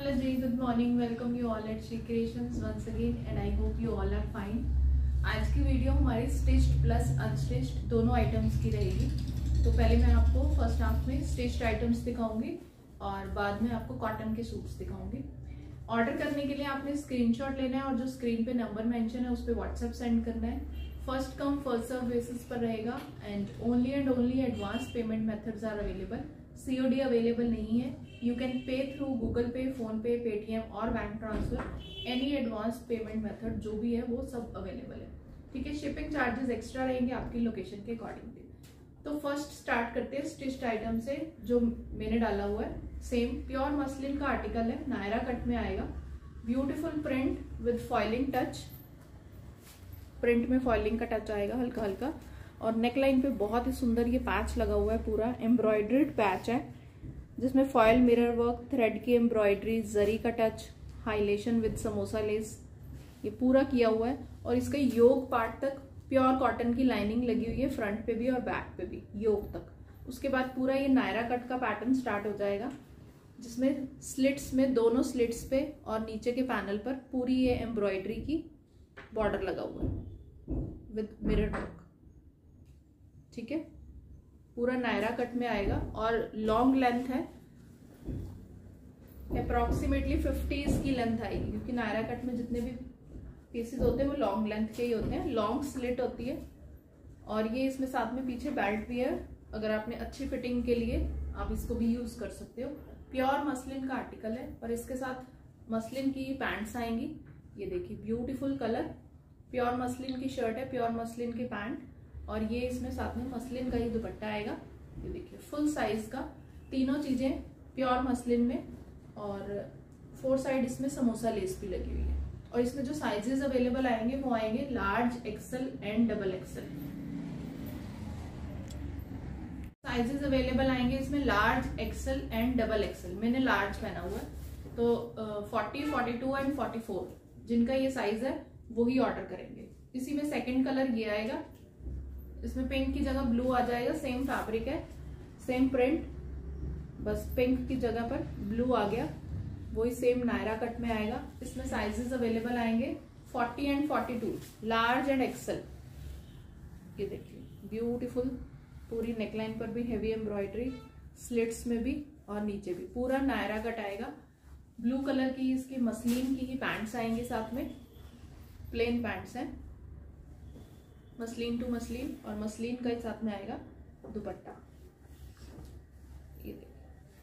Hello Ji, good morning. Welcome you all at She Creations once again and I hope you all are fine. आज की video हमारी stitched plus unstitched दोनों items की रहेगी। तो पहले मैं आपको फर्स्ट हाफ में स्टिच्ड आइटम्स दिखाऊंगी और बाद में आपको कॉटन के सूट्स दिखाऊंगी। ऑर्डर करने के लिए आपने स्क्रीनशॉट लेना है और जो स्क्रीन पे नंबर मेंशन है उस पर व्हाट्सएप सेंड करना है। First come first serve basis पर रहेगा and only advance payment methods are available. COD available नहीं है। You can pay through Google Pay, PhonePe, Paytm और bank transfer. Any advance payment method जो भी है वो सब अवेलेबल है। ठीक है, शिपिंग चार्जेस एक्स्ट्रा रहेंगे आपकी लोकेशन के अकॉर्डिंगली। तो फर्स्ट स्टार्ट करते हैं स्टिच्ड आइटम से जो मैंने डाला हुआ है। सेम प्योर मसलिन का आर्टिकल है, नायरा कट में आएगा। Beautiful print with foiling touch. Print में फॉइलिंग का टच आएगा हल्का हल्का और नेकलाइन पे बहुत ही सुंदर ये पैच लगा हुआ है। पूरा एम्ब्रॉयड्रीड पैच है जिसमें फॉयल मिरर वर्क, थ्रेड की एम्ब्रॉयडरी, जरी का टच, हाईलेशन विद समोसा लेस ये पूरा किया हुआ है। और इसका योक पार्ट तक प्योर कॉटन की लाइनिंग लगी हुई है, फ्रंट पे भी और बैक पे भी योक तक। उसके बाद पूरा ये नायरा कट का पैटर्न स्टार्ट हो जाएगा जिसमें स्लिट्स में दोनों स्लिट्स पे और नीचे के पैनल पर पूरी ये एम्ब्रॉयडरी की बॉर्डर लगा हुआ है विद मिरर वर्क। ठीक है, पूरा नायरा कट में आएगा और लॉन्ग लेंथ है, अप्रोक्सीमेटली 50 की लेंथ आएगी क्योंकि नायरा कट में जितने भी पीसेस होते हैं वो लॉन्ग लेंथ के ही होते हैं। लॉन्ग स्लिट होती है और ये इसमें साथ में पीछे बेल्ट भी है। अगर आपने अच्छी फिटिंग के लिए आप इसको भी यूज कर सकते हो। प्योर मसलिन का आर्टिकल है और इसके साथ मसलिन की पैंट्स आएंगी। ये देखिए ब्यूटीफुल कलर, प्योर मसलिन की शर्ट है, प्योर मसलिन की पैंट और ये इसमें साथ में मसलिन का ही दुपट्टा आएगा। ये देखिए फुल साइज का, तीनों चीजें प्योर मसलिन में और 4 साइड इसमें समोसा लेस भी लगी हुई है। और इसमें जो साइजेस अवेलेबल आएंगे वो आएंगे large, XL and double XL। Sizes available आएंगे इसमें large, XL and double XL। मैंने लार्ज पहना हुआ है तो 40, 42 एंड 44 जिनका ये साइज है वो ही ऑर्डर करेंगे। इसी में सेकंड कलर ये आएगा, इसमें पिंक की जगह ब्लू आ जाएगा। सेम फैब्रिक है, सेम प्रिंट, बस पिंक की जगह पर ब्लू आ गया। वही सेम नायरा कट में आएगा। इसमें साइजेस अवेलेबल आएंगे 40 एंड 42, लार्ज एंड XL। ये देखिए ब्यूटीफुल, पूरी नेकलाइन पर भी हेवी एम्ब्रॉयडरी, स्लिट्स में भी और नीचे भी पूरा नायरा कट आएगा। ब्लू कलर की इसकी मसलिन की ही पैंट्स आएंगे, साथ में प्लेन पैंट्स हैं, मसलिन टू मसलिन और मसलिन का ही साथ में आएगा दुपट्टा। ये देखिए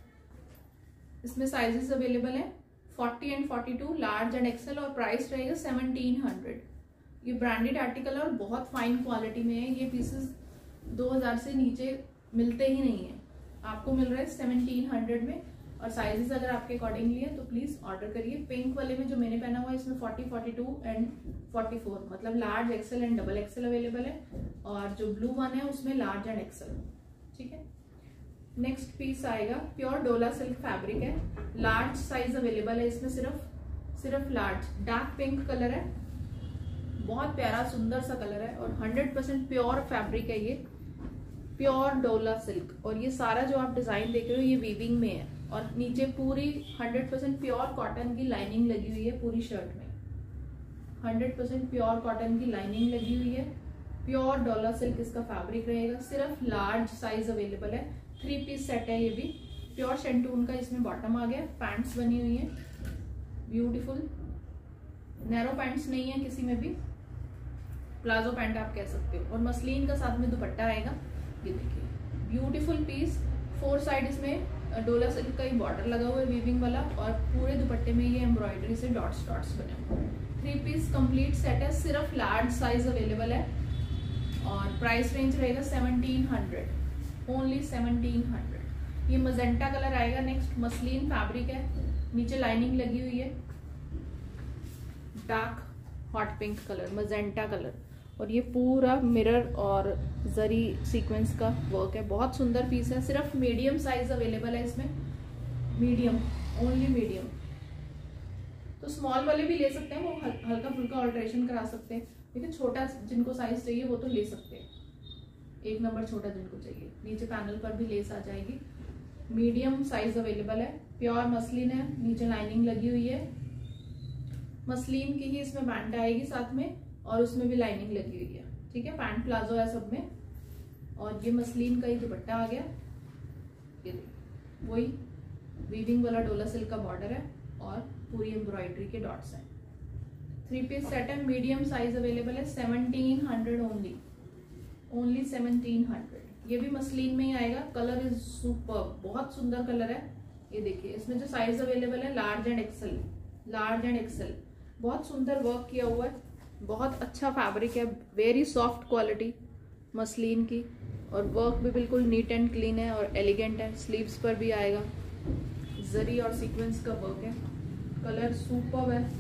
इसमें साइजेस अवेलेबल है 40 एंड 42, लार्ज एंड XL और प्राइस रहेगा 1700। ये ब्रांडेड आर्टिकल है और बहुत फाइन क्वालिटी में है। ये पीसेस 2000 से नीचे मिलते ही नहीं है, आपको मिल रहा है 1700 में। और साइजेस अगर आपके अकॉर्डिंगली है तो प्लीज ऑर्डर करिए। पिंक वाले में जो मैंने पहना हुआ है इसमें 40, 42 एंड 44 मतलब large, XL and double XL available है और जो ब्लू वन है उसमें लार्ज एंड XL। ठीक है, नेक्स्ट पीस आएगा प्योर डोला सिल्क फैब्रिक है, लार्ज साइज अवेलेबल है इसमें, सिर्फ लार्ज। डार्क पिंक कलर है, बहुत प्यारा सुंदर सा कलर है और 100% प्योर फैब्रिक है ये, प्योर डोला सिल्क। और ये सारा जो आप डिजाइन देख रहे हो ये वीविंग में है और नीचे पूरी 100% प्योर कॉटन की लाइनिंग लगी हुई है। पूरी शर्ट में 100% प्योर कॉटन की लाइनिंग लगी हुई है। प्योर डोला सिल्क इसका फैब्रिक रहेगा। सिर्फ लार्ज साइज अवेलेबल है। 3 पीस सेट है ये भी। प्योर शेंटून का इसमें बॉटम आ गया, पैंट्स बनी हुई है ब्यूटीफुल। नैरो पैंट्स नहीं है किसी में भी, प्लाजो पैंट आप कह सकते हो। और मसलिन का साथ में दुपट्टा आएगा। ये देखिए ब्यूटीफुल पीस, 4 साइड इसमें डोला सिल्क का ही बॉर्डर लगा हुआ है वीविंग वाला और पूरे दुपट्टे में ये एम्ब्रॉयडरी से डॉट्स बने हुए हैं। 3 पीस कंप्लीट सेट है, सिर्फ लार्ज साइज अवेलेबल है और प्राइस रेंज रहेगा 1700, ओनली 1700। ये मजेंटा कलर आएगा। नेक्स्ट मसलिन फैब्रिक है, नीचे लाइनिंग लगी हुई है, dark hot pink colour, magenta colour और ये पूरा मिरर और जरी सीक्वेंस का वर्क है। बहुत सुंदर पीस है। सिर्फ मीडियम साइज अवेलेबल है इसमें, मीडियम, ओनली मीडियम। तो स्मॉल वाले भी ले सकते हैं, वो हल्का फुल्का ऑल्ट्रेशन करा सकते हैं। लेकिन छोटा जिनको साइज चाहिए वो तो ले सकते हैं, 1 नंबर छोटा जिनको चाहिए। नीचे पैनल पर भी लेस आ जाएगी। मीडियम साइज अवेलेबल है प्योर मसलिन है, नीचे लाइनिंग लगी हुई है। मसलिन की ही इसमें पैंट आएगी साथ में, और उसमें भी लाइनिंग लगी हुई है। ठीक है, पैंट प्लाजो है सब में। और ये मसलिन का ही दुपट्टा आ गया, ये देखिए वही वीविंग वाला डोला सिल्क का बॉर्डर है और पूरी एम्ब्रॉयडरी के डॉट्स हैं। 3 पीस सेट है, मीडियम साइज अवेलेबल है, 1700 ओनली 1700। ये भी मसलिन में ही आएगा। कलर इज सुपर, बहुत सुंदर कलर है। ये देखिए इसमें जो साइज अवेलेबल है large and XL, large and XL. बहुत सुंदर वर्क किया हुआ है, बहुत अच्छा फैब्रिक है, वेरी सॉफ्ट क्वालिटी मसलिन की, और वर्क भी बिल्कुल नीट एंड क्लीन है और एलिगेंट है। स्लीव्स पर भी आएगा, जरी और सीक्वेंस का वर्क है। कलर सुपर्ब है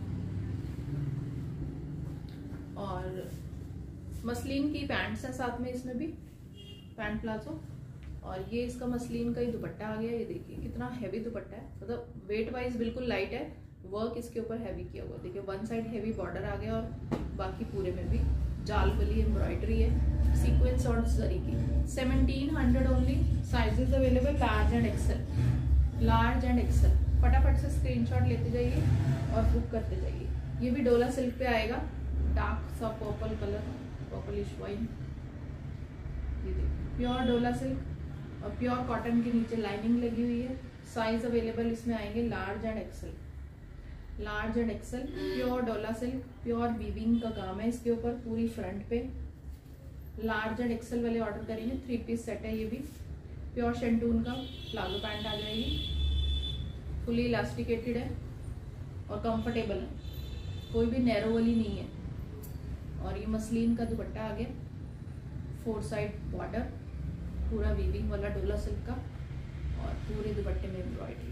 और मसलिन की पैंट्स है साथ में, इसमें भी पैंट प्लाजो। और ये इसका मसलिन का ही दुपट्टा आ गया। ये देखिए कितना हैवी दुपट्टा है, मतलब वेट वाइज बिल्कुल लाइट है, वर्क इसके ऊपर हैवी किया हुआ। देखिए वन साइड हैवी बॉर्डर आ गया और बाकी पूरे में भी जाल वाली एम्ब्रॉयडरी है, सीक्वेंस और जरी की। 1700 only. Sizes available large and XL, large and XL. फटाफट से स्क्रीनशॉट लेते जाइए और बुक करते जाइए। ये भी डोला सिल्क पे आएगा, डार्क सा पर्पल कलर, पर्पलिश वाइन। ये देखिए प्योर डोला सिल्क और प्योर कॉटन के नीचे लाइनिंग लगी हुई है। साइज अवेलेबल इसमें आएंगे large and XL, large and XL. Pure dola silk, pure weaving का काम है इसके ऊपर पूरी फ्रंट पे। लार्ज एंड एक्सेल वाले ऑर्डर करेंगे। 3 पीस सेट है ये भी। प्योर शेंटून का प्लाजो पैंट आ जाएगी, फुली इलास्टिकेटेड है और कंफर्टेबल है, कोई भी नैरो वाली नहीं है। और ये मसलिन का दुपट्टा आ गया, 4 साइड बॉर्डर, पूरा वीविंग वाला डोला सिल्क का, और पूरे दुपट्टे में embroidery.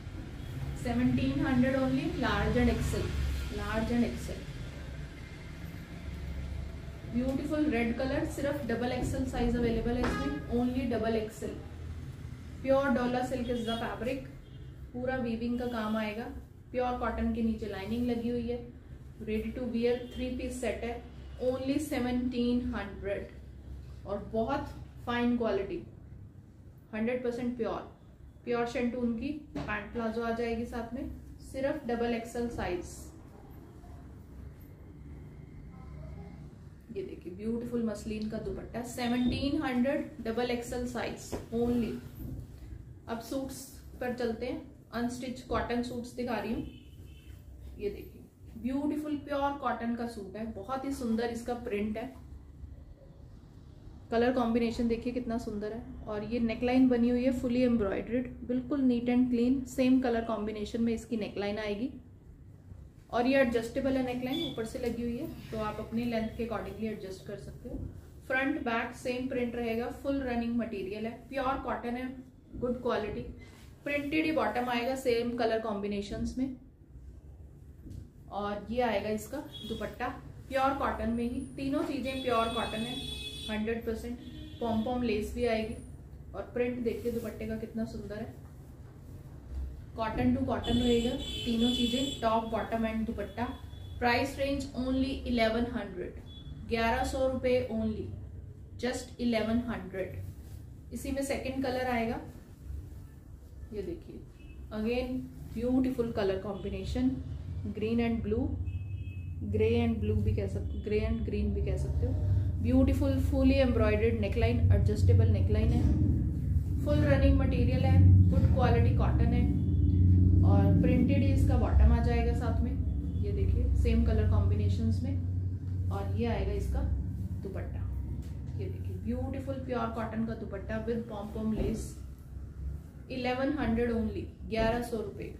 1700 only, large and XL, large and XL. Beautiful red colour, सिर्फ डबल एक्सेल साइज अवेलेबल है इसमें, only double XL. Pure dola silk is the fabric, पूरा वीविंग का काम आएगा। प्योर कॉटन के नीचे लाइनिंग लगी हुई है। Ready to wear 3 piece set है, ओनली 1700 और बहुत फाइन क्वालिटी, 100% प्योर। प्योर शेंटून की पैंट प्लाजो आ जाएगी साथ में, सिर्फ डबल एक्सेल साइज। ये देखिए ब्यूटीफुल मसलिन का dupatta, 1700 double XL size only. अब सूट्स पर चलते हैं, अनस्टिच कॉटन सूट्स दिखा रही हूँ। ये देखिए ब्यूटीफुल प्योर कॉटन का सूट है, बहुत ही सुंदर इसका प्रिंट है। कलर कॉम्बिनेशन देखिए कितना सुंदर है, और ये नेकलाइन बनी हुई है फुली एम्ब्रॉयडर्ड, बिल्कुल neat and clean. Same colour combination में इसकी नेकलाइन आएगी, और ये एडजस्टेबल है नेकलाइन, ऊपर से लगी हुई है, तो आप अपनी लेंथ के अकॉर्डिंगली एडजस्ट कर सकते हो। फ्रंट बैक सेम प्रिंट रहेगा, फुल रनिंग मटेरियल है, प्योर कॉटन है, गुड क्वालिटी। प्रिंटेड ही बॉटम आएगा सेम कलर कॉम्बिनेशंस में, और ये आएगा इसका दुपट्टा प्योर कॉटन में ही। तीनों चीजें प्योर कॉटन है, 100%। पॉम लेस भी आएगी, और प्रिंट देखिए दुपट्टे का कितना सुंदर है, कॉटन टू कॉटन रहेगा तीनों चीजें, top bottom and dupatta. Price range only 1100, 1100 रुपए ओनली, जस्ट 1100। इसी में सेकंड कलर आएगा, ये देखिए again beautiful colour combination, green and blue, grey and blue भी कह सकते, ग्रे एंड ग्रीन भी कह सकते हो। Beautiful fully embroidered neckline, adjustable neckline है, फुल रनिंग मटेरियल है, गुड क्वालिटी कॉटन है, और प्रिंटेड ही इसका बॉटम आ जाएगा साथ में। ये देखिए सेम कलर कॉम्बिनेशंस में, और ये आएगा इसका दुपट्टा। ये देखिए ब्यूटीफुल प्योर कॉटन का dupatta with pom lace, 1100 only, 1100 रुपए।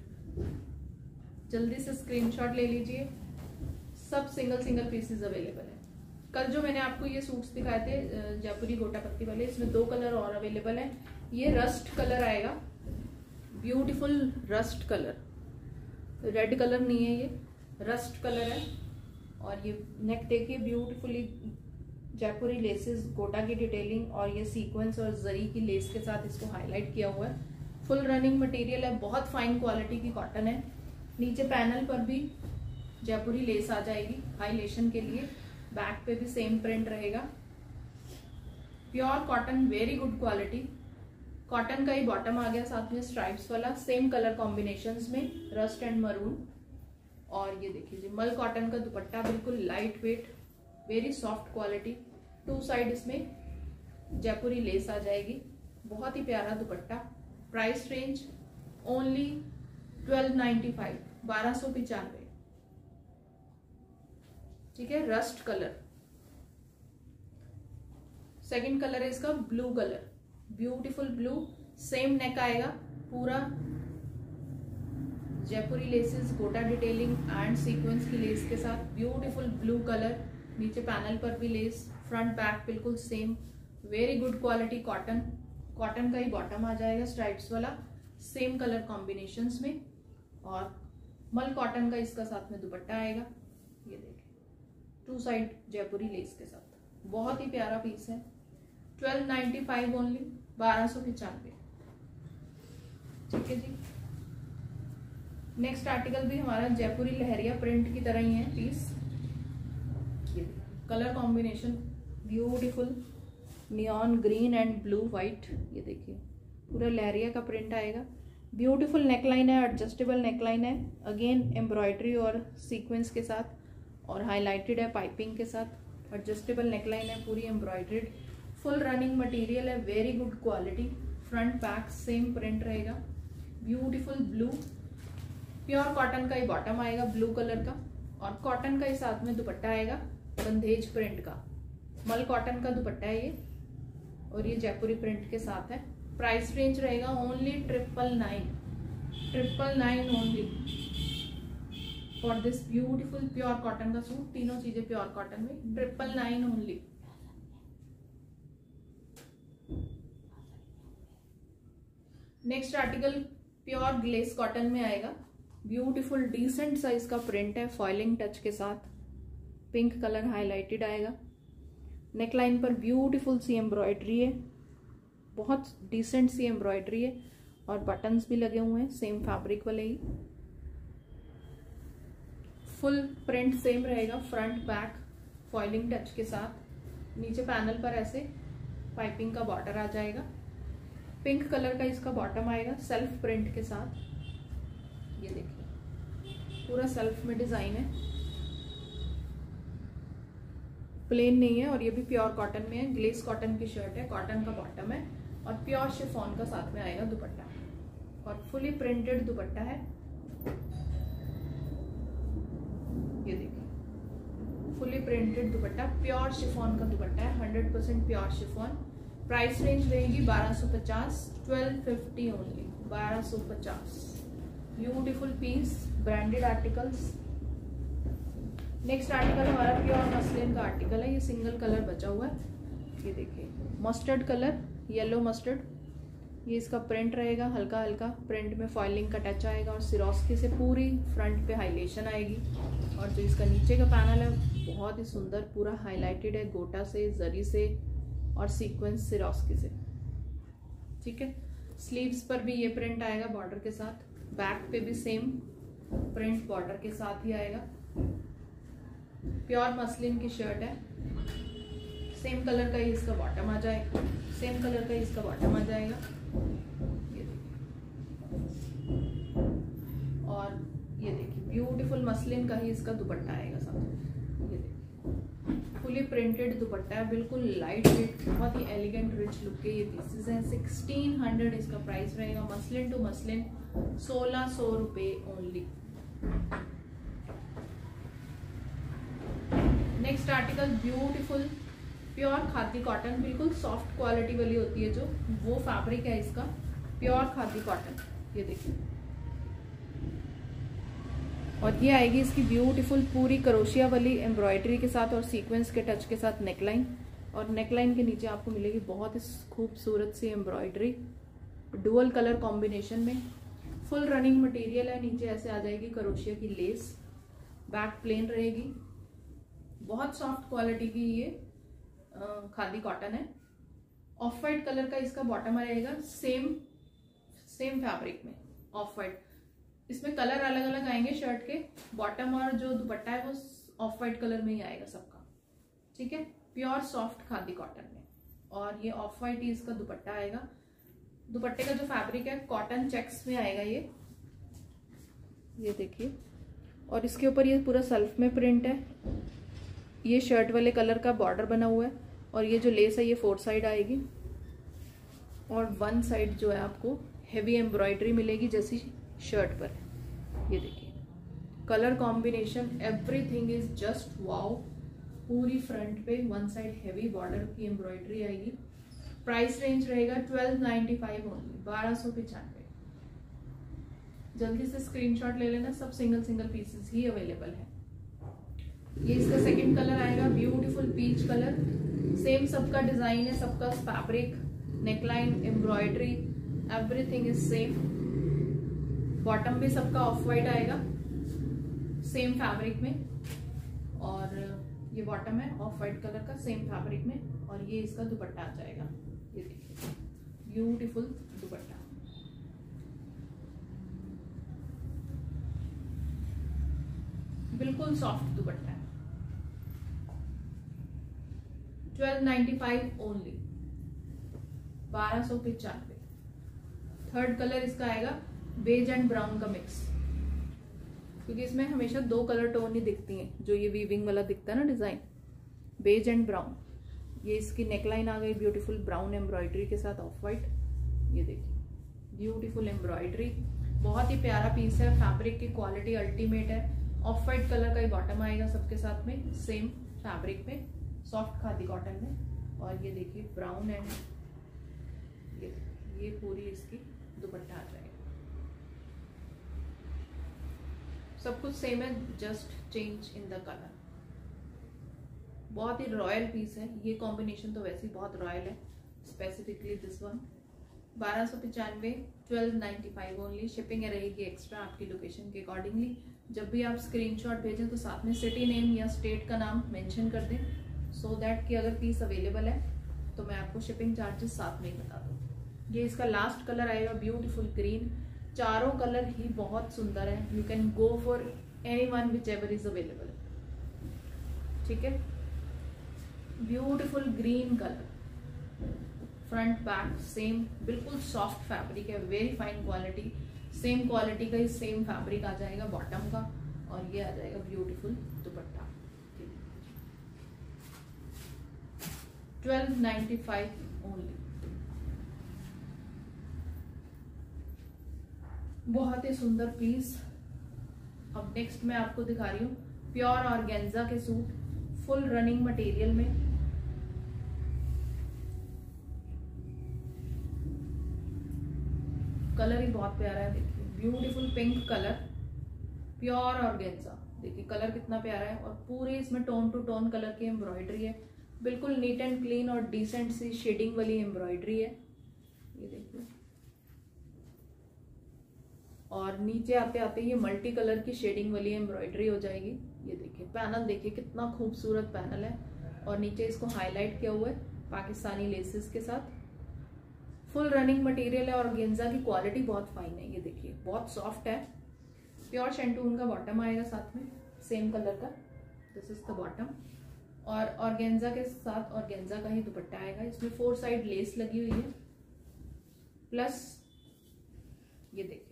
जल्दी से स्क्रीनशॉट ले लीजिए, सब सिंगल पीसेस अवेलेबल है। कल जो मैंने आपको ये सूट्स दिखाए थे जयपुरी गोटा पत्ती वाले, इसमें 2 कलर और अवेलेबल है। ये रस्ट कलर आएगा, beautiful rust colour, red colour नहीं है, ये रस्ट कलर है। और ये नेक देखिए ब्यूटीफुली जयपुरी लेसेस, गोटा की डिटेलिंग, और ये सीक्वेंस और जरी की लेस के साथ इसको हाईलाइट किया हुआ है। फुल रनिंग मटेरियल है, बहुत फाइन क्वालिटी की कॉटन है। नीचे पैनल पर भी जयपुरी लेस आ जाएगी हाईलेशन के लिए, बैक पे भी सेम प्रिंट रहेगा। Pure cotton, very good quality, cotton का ही बॉटम आ गया, साथ में स्ट्राइप्स वाला, सेम कलर कॉम्बिनेशंस में, रस्ट एंड मरून। और ये देखिए जी मल कॉटन का दुपट्टा, बिल्कुल light weight, very soft quality. 2 side इसमें जयपुरी लेस आ जाएगी, बहुत ही प्यारा दुपट्टा। Price range only 1295, 1295। ठीक है, रस्ट कलर। सेकंड कलर है इसका blue colour, beautiful blue, same neck आएगा, पूरा Jaipuri laces, gota detailing and sequence की लेस के साथ, ब्यूटीफुल ब्लू कलर। नीचे पैनल पर भी लेस, फ्रंट बैक बिल्कुल same, very good quality cotton. Cotton का ही बॉटम आ जाएगा स्ट्राइप्स वाला, सेम कलर कॉम्बिनेशंस में। और मल कॉटन का इसका साथ में दुपट्टा आएगा, ये देखिए 2 साइड जयपुरी लेस के साथ, बहुत ही प्यारा पीस है। 1295 ओनली, 1295। ठीक है जी। नेक्स्ट आर्टिकल भी हमारा जयपुरी लहरिया प्रिंट की तरह ही है पीस। ये colour combination beautiful, neon green and blue white. ये देखिए पूरा लहरिया का प्रिंट आएगा, ब्यूटीफुल नेकलाइन है, एडजस्टेबल नेकलाइन है, अगेन एम्ब्रॉयडरी और सीक्वेंस के साथ, और हाईलाइटेड है पाइपिंग के साथ। एडजस्टेबल नेकलाइन है, पूरी एम्ब्रॉयडर्ड, फुल रनिंग मटेरियल है, very good quality. Front back same print रहेगा, ब्यूटीफुल ब्लू, प्योर कॉटन का ही बॉटम आएगा ब्लू कलर का, और कॉटन का ही साथ में दुपट्टा आएगा बंदेज प्रिंट का। मल कॉटन का दुपट्टा है ये, और ये जयपुरी प्रिंट के साथ है। प्राइस रेंज रहेगा only 999 only for this beautiful pure cotton का सूट। तीनों चीजें प्योर कॉटन में, 999 only. Next article pure glace cotton में आएगा, ब्यूटीफुल डिसेंट साइज का प्रिंट है, फॉइलिंग टच के साथ, पिंक कलर हाईलाइटेड आएगा। नेकलाइन पर ब्यूटीफुल सी एम्ब्रॉयडरी है, बहुत डिसेंट सी एम्ब्रॉयडरी है, और बटन्स भी लगे हुए हैं सेम फैब्रिक वाले ही। फुल प्रिंट सेम रहेगा, फ्रंट बैक फॉइलिंग टच के साथ। नीचे पैनल पर ऐसे पाइपिंग का बॉर्डर आ जाएगा, पिंक कलर का इसका बॉटम आएगा सेल्फ प्रिंट के साथ। ये देखिए पूरा सेल्फ में डिजाइन है, प्लेन नहीं है, और ये भी प्योर कॉटन में है। ग्लेस कॉटन की शर्ट है, कॉटन का बॉटम है, और प्योर शिफॉन का साथ में आएगा दुपट्टा, और फुली प्रिंटेड दुपट्टा है। ये देखिए fully printed dupatta, pure chiffon का दुपट्टा है, 100% प्योर शिफॉन। प्राइस रेंज रहेगी 1250, 1250 only, 1250। Beautiful piece, branded articles. Next article हमारा प्योर मसलिन का आर्टिकल है, ये सिंगल कलर बचा हुआ है। ये देखिए मस्टर्ड कलर, येलो मस्टर्ड, ये इसका प्रिंट रहेगा, हल्का हल्का प्रिंट में फॉइलिंग का टच आएगा, और सिरोस्की से पूरी फ्रंट पे हाईलाइशन आएगी। और जो इसका नीचे का पैनल है बहुत ही सुंदर, पूरा हाईलाइटेड है, गोटा से, जरी से, और सीक्वेंस सिरोस्की से। ठीक है, स्लीव्स पर भी ये प्रिंट आएगा बॉर्डर के साथ, बैक पे भी सेम प्रिंट बॉर्डर के साथ ही आएगा। प्योर मसलिन की शर्ट है, सेम कलर का ही इसका बॉटम आ जाएगा, सेम कलर का ही इसका बॉटम आ जाएगा। ये और ये देखिए ब्यूटीफुल मसलिन का ही इसका दुपट्टा आएगा साथ में। ये देखिए फुली प्रिंटेड दुपट्टा है, बिल्कुल लाइट वेट, बहुत ही एलिगेंट रिच लुक के ये पीसेस हैं। 1600 इसका प्राइस रहेगा, मसलिन टू मसलिन 1600 रुपए only. Next article beautiful pure khadi cotton, बिल्कुल सॉफ्ट क्वालिटी वाली होती है जो, वो फैब्रिक है इसका, प्योर खादी कॉटन। ये देखिए, और ये आएगी इसकी ब्यूटीफुल पूरी करोशिया वाली एम्ब्रॉयडरी के साथ और सीक्वेंस के टच के साथ नेकलाइन, और नेकलाइन के नीचे आपको मिलेगी बहुत ही खूबसूरत सी एम्ब्रॉयडरी डुअल कलर कॉम्बिनेशन में। फुल रनिंग मटेरियल है, नीचे ऐसे आ जाएगी करोशिया की लेस, बैक प्लेन रहेगी, बहुत सॉफ्ट क्वालिटी की ये खादी कॉटन है। ऑफ वाइट कलर का इसका बॉटम रहेगा, सेम फैब्रिक में ऑफ वाइट। इसमें कलर अलग अलग आएंगे शर्ट के, बॉटम और जो दुपट्टा है वो ऑफ वाइट कलर में ही आएगा सबका। ठीक है, प्योर सॉफ्ट खादी कॉटन में, और ये ऑफ वाइट ही इसका दुपट्टा आएगा। दुपट्टे का जो फैब्रिक है कॉटन चेक्स में आएगा ये देखिए। और इसके ऊपर ये पूरा सेल्फ में प्रिंट है। ये शर्ट वाले कलर का बॉर्डर बना हुआ है और ये जो लेस है ये 4 साइड आएगी और 1 साइड जो है आपको हेवी एम्ब्रॉयडरी मिलेगी जैसी शर्ट पर है। ये देखिए colour combination, everything is just wow. पूरी फ्रंट पे 1 साइड हेवी बॉर्डर की एम्ब्रॉयडरी आएगी। प्राइस रेंज रहेगा 1295 ओनली, 1295। जल्दी से स्क्रीनशॉट ले लेना, सब सिंगल पीसेस ही अवेलेबल है। ये इसका सेकंड कलर आएगा, ब्यूटीफुल पीच कलर। सेम सबका डिजाइन है, सबका fabric, neckline, embroidery, everything is same. Bottom भी सबका ऑफ वाइट आएगा सेम फैब्रिक में और ये बॉटम है ऑफ वाइट कलर का सेम फैब्रिक में और ये इसका दुपट्टा आ जाएगा। ये देखिए ब्यूटीफुल दुपट्टा, बिल्कुल सॉफ्ट दुपट्टा है। 1295 ओनली, 1295। थर्ड कलर इसका आएगा बेज एंड ब्राउन का मिक्स, क्योंकि इसमें हमेशा 2 कलर टोन ही दिखती हैं। जो ये वीविंग वाला दिखता है ना डिजाइन, बेज एंड ब्राउन। ये इसकी नेकलाइन आ गई ब्यूटीफुल ब्राउन एम्ब्रॉयडरी के साथ ऑफ वाइट। ये देखिए ब्यूटीफुल एम्ब्रॉयडरी, बहुत ही प्यारा पीस है। फैब्रिक की क्वालिटी अल्टीमेट है। ऑफ वाइट कलर का ही बॉटम आएगा सबके साथ में सेम फैब्रिक में, सॉफ्ट खादी कॉटन में। और ये देखिए ब्राउन एंड ये पूरी इसकी दुपट्टा आ जाएगा। सब कुछ सेम है, just change in the colour. बहुत ही रॉयल पीस है। ये कॉम्बिनेशन तो वैसे ही बहुत रॉयल है, specifically this one. 1295, 1295 only. Shipping रहेगी एक्स्ट्रा आपकी लोकेशन के अकॉर्डिंगली। जब भी आप स्क्रीनशॉट भेजें तो साथ में सिटी नेम या स्टेट का नाम मेंशन कर दें, सो दैट कि अगर पीस अवेलेबल है तो मैं आपको शिपिंग चार्जेस साथ में ही बता दूँ। ये इसका लास्ट कलर आएगा ब्यूटीफुल ग्रीन। चारों कलर ही बहुत सुंदर है। You can go for any one which ever is available. ठीक है, beautiful green colour, front back same, बिल्कुल सॉफ्ट फैब्रिक है, very fine quality. Same quality का ही सेम फैब्रिक आ जाएगा बॉटम का और ये आ जाएगा ब्यूटीफुल दुपट्टा। 1295 ओनली। बहुत ही सुंदर पीस। अब नेक्स्ट मैं आपको दिखा रही हूँ प्योर ऑर्गेन्जा के सूट, फुल रनिंग मटेरियल में। कलर ही बहुत प्यारा है, देखिए beautiful pink colour, pure organza. देखिए कलर कितना प्यारा है और पूरे इसमें टोन टू टोन कलर की एम्ब्रॉयडरी है। बिल्कुल नीट एंड क्लीन और डिसेंट सी शेडिंग वाली एम्ब्रॉयडरी है। ये देखिए, और नीचे आते आते ये मल्टी कलर की शेडिंग वाली एम्ब्रॉयडरी हो जाएगी। ये देखिए पैनल, देखिए कितना खूबसूरत पैनल है और नीचे इसको हाईलाइट किया हुआ है पाकिस्तानी लेसेस के साथ। फुल रनिंग मटेरियल है और ऑर्गेन्जा की क्वालिटी बहुत फाइन है। ये देखिए बहुत सॉफ्ट है। प्योर शेंटून का बॉटम आएगा साथ में सेम कलर का, दिस इज द बॉटम। और ऑर्गेन्जा के साथ ऑर्गेन्जा का ही दुपट्टा आएगा। इसमें 4 साइड लेस लगी हुई है, प्लस ये देखिए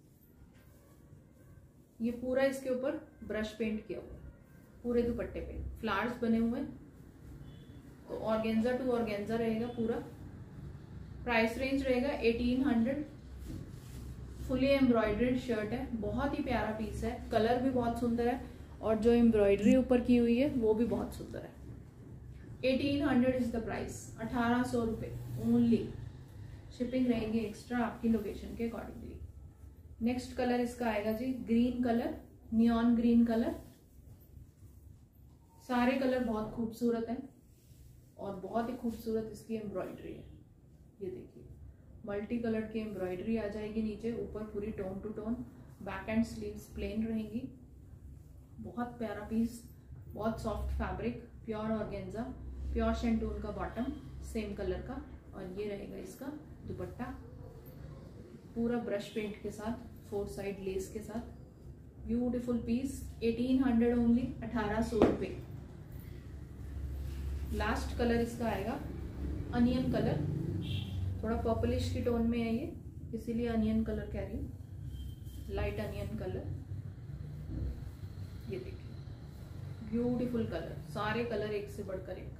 ये पूरा इसके ऊपर ब्रश पेंट किया हुआ है। पूरे दुपट्टे पे फ्लावर्स बने हुए हैं, तो ऑर्गेन्जा टू ऑर्गेन्जा रहेगा पूरा। प्राइस रेंज रहेगा 1800। फुली एम्ब्रॉयडर्ड शर्ट है, बहुत ही प्यारा पीस है। कलर भी बहुत सुंदर है और जो एम्ब्रॉयडरी ऊपर की हुई है वो भी बहुत सुंदर है। 1800 इज द प्राइस, 1800 रुपये ओनली। शिपिंग रहेगी एक्स्ट्रा आपकी लोकेशन के अकॉर्डिंगली। नेक्स्ट कलर इसका आएगा जी green colour, neon green colour. सारे कलर बहुत खूबसूरत हैं और बहुत ही खूबसूरत इसकी एम्ब्रॉयडरी है। ये देखिए मल्टी कलर की एम्ब्रॉयडरी आ जाएगी नीचे, ऊपर पूरी tone to tone. Back and sleeves plain रहेंगी। बहुत प्यारा पीस, बहुत soft fabric, pure organza, pure shantoon का बॉटम सेम कलर का और ये रहेगा इसका दुपट्टा पूरा ब्रश पेंट के साथ, 4 साइड लेस के साथ। ब्यूटीफुल पीस, 1800 ओनली, 1800 रुपये। लास्ट कलर इसका आएगा अनियन कलर, थोड़ा पर्पलिश की टोन में है ये, इसीलिए अनियन कलर कह रही हूँ, लाइट अनियन कलर। ये देखिए ब्यूटीफुल कलर, सारे कलर एक से बढ़कर एक।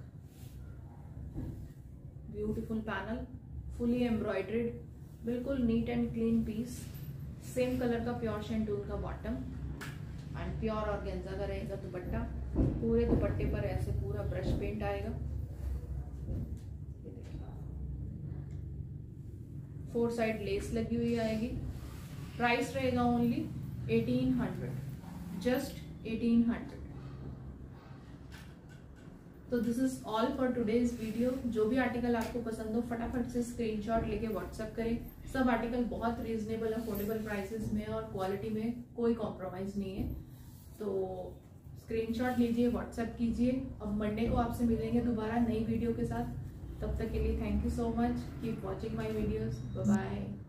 ब्यूटीफुल पैनल, फुली एम्ब्रॉयडर्ड, बिल्कुल neat and clean piece. Same colour का प्योर शेंटून का बॉटम एंड प्योर ऑर्गेन्जा का रहेगा दुपट्टा। पूरे दुपट्टे पर ऐसे पूरा ब्रश पेंट आएगा। ये देखिए 4 साइड लेस लगी हुई आएगी। प्राइस रहेगा ओनली 1800, जस्ट 1800। तो this is all for today's video. जो भी आर्टिकल आपको पसंद हो फटाफट से स्क्रीनशॉट लेके व्हाट्सएप करें। सब आर्टिकल बहुत रीजनेबल अफोर्डेबल प्राइसेस में और क्वालिटी में कोई कॉम्प्रोमाइज नहीं है। तो स्क्रीनशॉट लीजिए, व्हाट्सएप कीजिए। अब मंडे को आपसे मिलेंगे दोबारा नई वीडियो के साथ। तब तक के लिए thank you so much. Keep watching my videos. Bye bye.